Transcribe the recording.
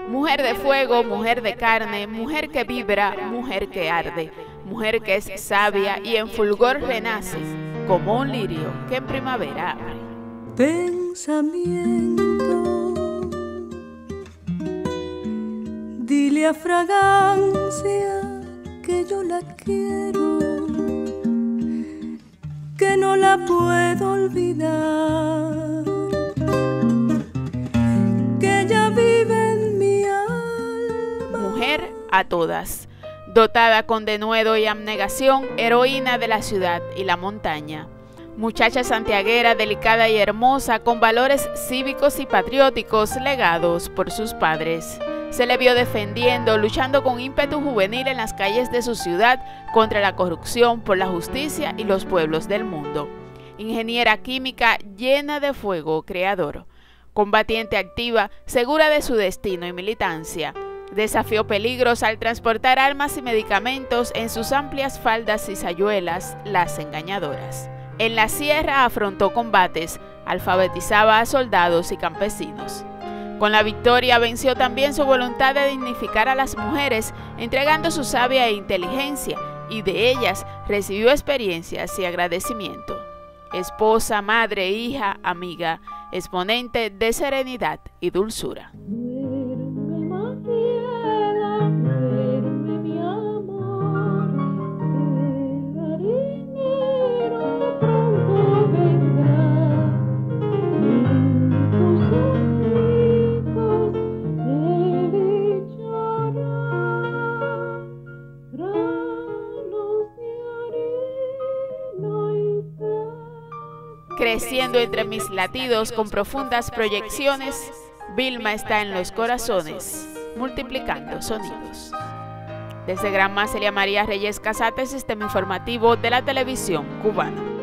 Mujer de fuego, mujer de carne, mujer que vibra, mujer que arde, mujer que es sabia y en fulgor renace, como un lirio que en primavera abre. Pensamiento, dile a fragancia que yo la quiero, que no la puedo olvidar, que ella vive en mi alma. Mujer a todas, dotada con denuedo y abnegación, heroína de la ciudad y la montaña. Muchacha santiaguera, delicada y hermosa, con valores cívicos y patrióticos legados por sus padres. Se le vio defendiendo, luchando con ímpetu juvenil en las calles de su ciudad contra la corrupción, por la justicia y los pueblos del mundo. Ingeniera química llena de fuego creador. Combatiente activa, segura de su destino y militancia. Desafió peligros al transportar armas y medicamentos en sus amplias faldas y sayuelas, las engañadoras. En la sierra afrontó combates, alfabetizaba a soldados y campesinos. Con la victoria venció también su voluntad de dignificar a las mujeres, entregando su sabia inteligencia, y de ellas recibió experiencias y agradecimiento. Esposa, madre, hija, amiga, exponente de serenidad y dulzura. Creciendo entre mis latidos con profundas proyecciones, Vilma está en los corazones, multiplicando sonidos. Desde Granma, Celia María Reyes Casate, Sistema Informativo de la Televisión Cubana.